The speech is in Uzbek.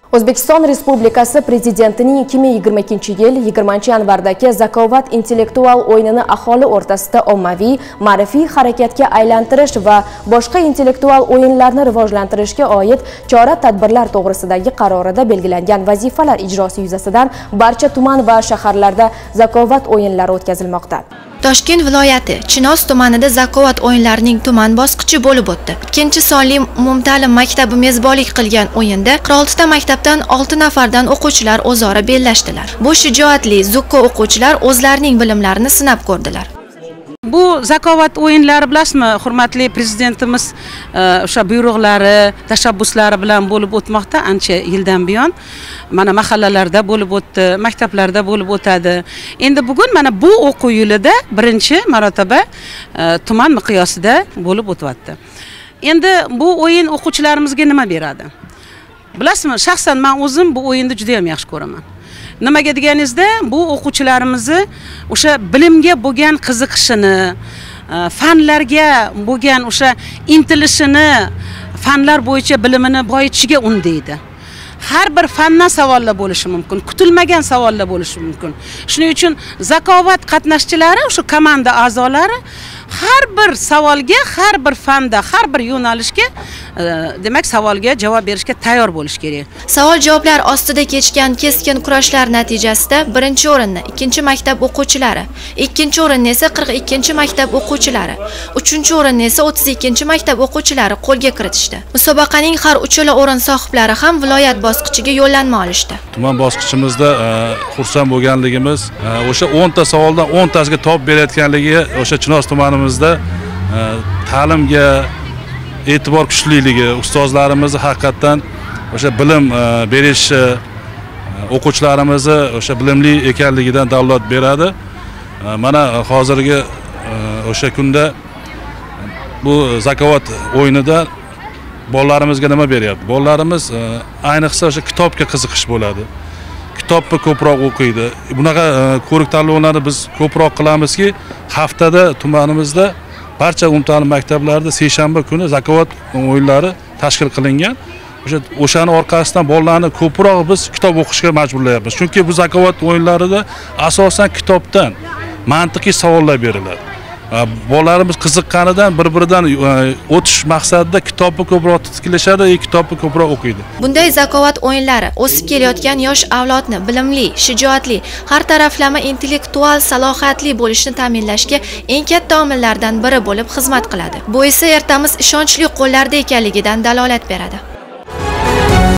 O'zbekiston Respublikasi Prezidentining 2022-yil 20-yanvardagi Zakovat intellektual o'yinini aholi o'rtasida ommaviy, ma'rifiy harakatga aylantirish va boshqa intellektual o'yinlarni rivojlantirishga oid chora-tadbirlar to'g'risidagi qarorida belgilangan vazifalar ijrosi yuzasidan barcha tuman va shaharlarda Zakovat o'yinlari o'tkazilmoqda. Toshkent viloyati Chinoz tumanida Zakovat o'yinlarining tuman bosqichi bo'lib o'tdi. Ikkinchi sonli umumta'lim maktabi mezbonlik qilgan o'yinda 46 ta maktabdan 6 nafardan o'quvchilar o'zaro bellashdilar. Bu shijoatli zukko o'quvchilar o'zlarining bilimlarini sinab ko'rdilar. Bu Zakovat o'yinlari bilasizmi, hurmatli prezidentimiz o'sha buyruqlari, tashabbuslari bilan bo'lib o'tmoqda ancha yildan buyon. Mana mahallalarda bo'lib o'tdi, maktablarda bo'lib o'tadi. Endi bugun mana bu o'quv yilida birinchi marotaba tuman miqyosida bo'lib o'tyapti. Endi bu o'yin o'quvchilarimizga nima beradi? Bilasizmi, shaxsan men o'zim bu o'yinni juda ham yaxshi ko'raman. Nimaga deganingizda, bu o'quvchilarimizni o'sha bilimga bo'lgan qiziqishini, fanlarga bo'lgan o'sha intilishini, fanlar bo'yicha bilimini boyitishiga undaydi. Har bir fandan savollar bo'lishi mumkin, kutilmagan savollar bo'lishi mumkin. Shuning uchun Zakovat qatnashchilari, o'sha komanda a'zolari har bir savolga, har bir fanda, har bir yo'nalishga, demak savolga javob berishga tayyor bo'lish kerak. Savol-javoblar ostida kechgan keskin kurashlar natijasida birinchi o'rinni ikkinchi maktab o'quvchilari, ikkinchi o'rinni esa 42 maktab o'quvchilari, uchinchi o'rinni esa 32 maktab o'quvchilari qo'lga kiritishdi. Musobaqaning har uchala o'rin sohiblari ham viloyat bosqichiga yo'llanma olishdi. Tuman bosqichimizda xursand bo'lganligimiz, o'sha 10 ta savoldan 10 tasiga top berayotganligi o'sha Chinoz tumanimizda ta'limga e'tibor kuchliligi, ustozlarimizni haqiqatan o'sha bilim berish, o'quvchilarimizni o'sha bilimli ekanligidan dalolat beradi. Mana hozirgi o'sha kunda bu Zakovat o'yinida bolalarimizga nima beryapti? Bolalarimiz ayniqsa o'sha kitobga qiziqish bo'ladi. Kitobni ko'proq o'qiydi. Bunaqa ko'rik tanlovlarni biz ko'proq qilamizki, haftada tumanimizda barcha umumta'lim maktablarida seshanba kuni Zakovat o'yinlari tashkil qilingan. O'shani orqasidan bolalarni ko'proq biz kitob o'qishga majburlayapmiz. Chunki bu Zakovat o'yinlarida asosan kitobdan mantiqiy savollar beriladi. Bolalarimiz qiziqqanidan bir-biridan o'tish maqsadida kitobni ko'proq tiklashadi, kitobni ko'proq o'qiydi. Bunday Zakovat o'yinlari o'sib kelayotgan yosh avlodni bilimli, shijoatli, har taraflama intellektual salohiyatli bo'lishini ta'minlashga eng katta omillardan biri bo'lib xizmat qiladi. Bu esa ertamiz ishonchli qo'llarda ekanligidan dalolat beradi.